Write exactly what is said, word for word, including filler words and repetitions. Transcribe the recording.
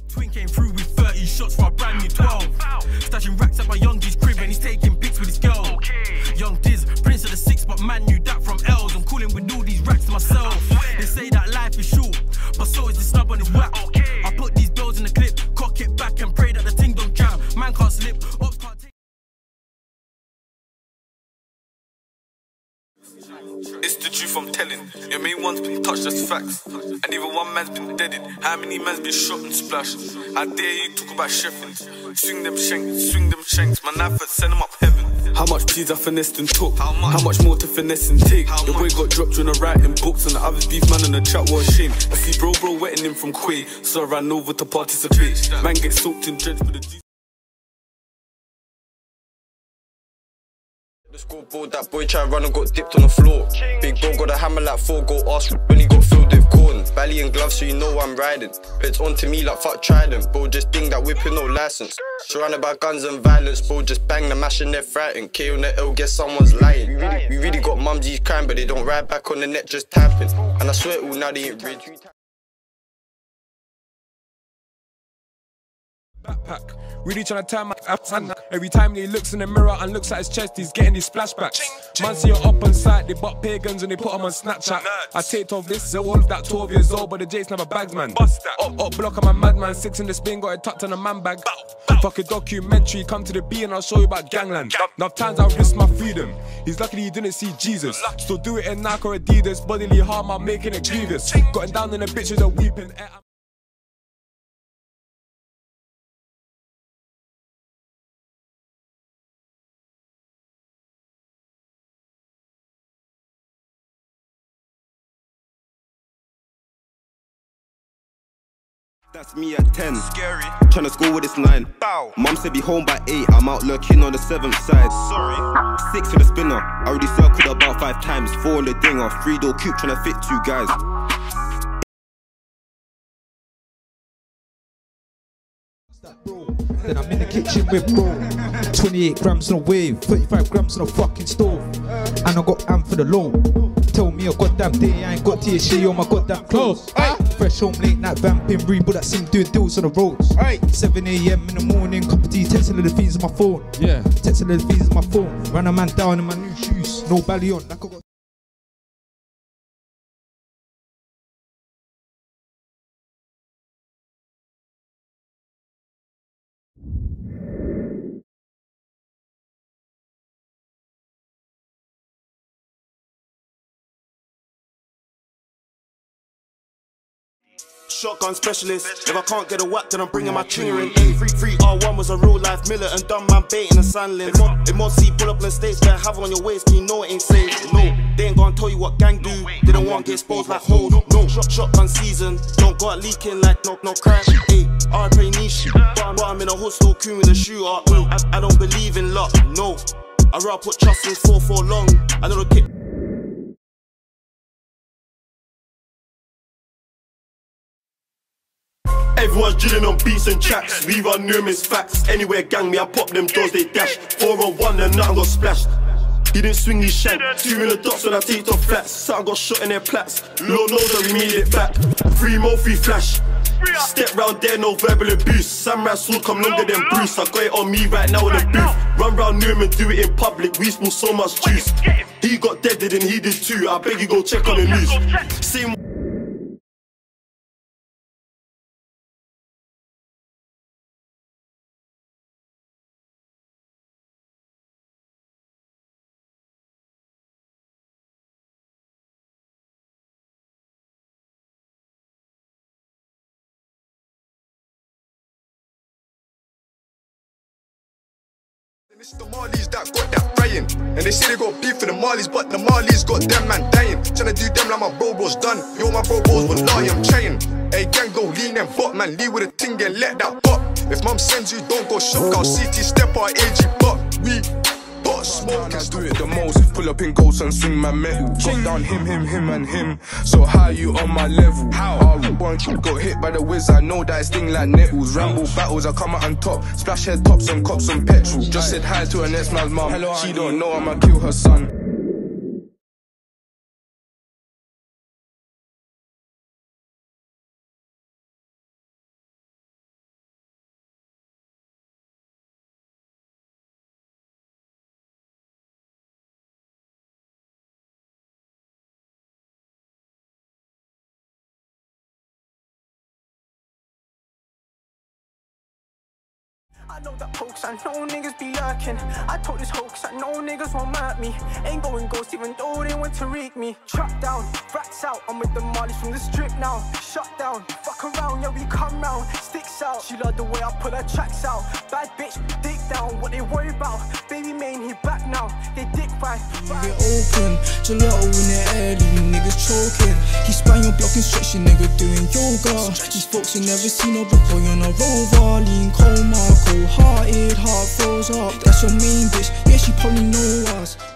Twin came through with thirty shots for a brand new twelve. Stashing racks at my youngie's crib and he's taking pics with his girl. Young Diz, prince of the six, but man knew that from L's. I'm calling with all these racks to myself. They say that life is short, but so is the snub on his whack. I put these bills in the clip, cock it back and pray that the thing don't jam. Man can't slip, ops can't take. It's the truth I'm telling. Your main one's been touched, that's facts. And even one man's been deaded. How many man's been shot and splashed? I dare you talk about sheffins. Swing them shanks, swing them shanks. My knife send them up heaven. How much peas I finessed and took? How much, How much more to finesse and take? How the boy got dropped when I writing books, and the others beef man on the chat was shame. I see bro bro wetting him from Quay, so I ran over to participate. Man gets soaked in dreads with the G. The scoreboard, that boy tried run and got dipped on the floor. Big bro got a hammer like four, go ask when he got filled with corn. Bally and gloves so you know I'm riding. Beds onto me like fuck trident. Bro just ding that whip with no license. Surrounded by guns and violence, bro just bang the mash and they're frightened. K on the L, guess someone's lying. We really, we really got mumsies crying, but they don't ride back on the net just tapping. And I swear it all now they ain't rich. Backpack, really tryna tie my hand. Every time he looks in the mirror and looks at his chest, he's getting these splashbacks. Man see her up on site, they butt pagans and they put them on Snapchat. I taped off this, so all of that twelve years old, but the Jake's never bags, man. Up, up block, I'm a madman, six in the spin, got it tucked in a man bag. Fuck a documentary, come to the B and I'll show you about gangland. Enough times I've risked my freedom. He's lucky he didn't see Jesus. Still do it in Nike or Adidas, bodily harm, I'm making it grievous. Got down in the bitches are weeping. That's me at ten. Scary. Tryna score with this nine. Bow. Mum said be home by eight. I'm out lurking on the seventh side. Sorry. Six for the spinner. I already circled about five times. Four on the dinger. Three door coupe tryna fit two guys. Then I'm in the kitchen with bro. twenty-eight grams on a wave, thirty-five grams on a fucking stove. And I got am for the low. Tell me a goddamn day I ain't got T H C on my goddamn clothes. Fresh home late night vamping, Reebok that sim doing deals on the roads. seven A M in the morning, cup of tea, texting the fees on my phone. Yeah, texting the fees on my phone. Ran a man down in my new shoes, no belly on. Like I got Shotgun specialist. If I can't get a whack, then I'm bringing my chinger in. eight three three R one was a real life militant, dumb man baiting a sandlin. If more see pull up on stage, better have on your waist, you know it ain't safe. No, they ain't gonna tell you what gang do. They don't want to get exposed like hold. No, shot shotgun season. Don't go out leaking like no no crime. Hey, I play niche, but I'm, but I'm in a hostel queue with a shooter. Mm, I, I don't believe in luck. No, I rather put trust in four for long. I know the kick. Everyone's drilling on beats and tracks. We run numerous facts. Anywhere gang me, I pop them doors, they dash. Four on one and nothing got splashed. He didn't swing his shank. Two in the dots when I taped off flats. Something got shot in their plats. Lord knows that we made it back. Three more, free flash. Step round there, no verbal abuse. Samurai sword come longer than Bruce. I got it on me right now in the booth. Run round Newman, do it in public. We spill so much juice. He got deaded and he did too. I beg you go check on the news. Same. It's the Marlies that got that praying. And they say they got beef for the Marlies, but the Marlies got them man dying. Tryna do them like my bro bro's done. Yo, my bro bro's will lie, I'm chain. Hey, gang go lean and bot, man, leave with a ting and let that pop. If mum sends you, don't go shock, I'll C T step our A G but we bot smoke. I do it the most, pull up in ghosts and swing my metal. Drop down him, him, him and him. So how you on my level? How? I one got hit by the whiz, I know that sting like nettles. Ramble battles, I come out on top. Splash head tops and cops and petrol. Just said hi to her next man's mum. She don't know I'ma kill her son. I know that pokes, I know niggas be lurking. I told this hoax, I know niggas won't hurt me. Ain't going ghost even though they want to reek me. Trap down, rats out, I'm with the Marlies from the strip now. Shut down, fuck around, yeah we come round. Sticks out, she love the way I put her tracks out. Bad bitch, dig down, what they worry about. Baby main, he back now, they dick right. Get open, gelato in the air, leaving niggas choking. He span your block and stretch your nigga doing yoga. These folks ain't never seen a black boy on a rover. Lean coma, cold hearted, heart froze up. That's your main bitch, yeah she probably know us.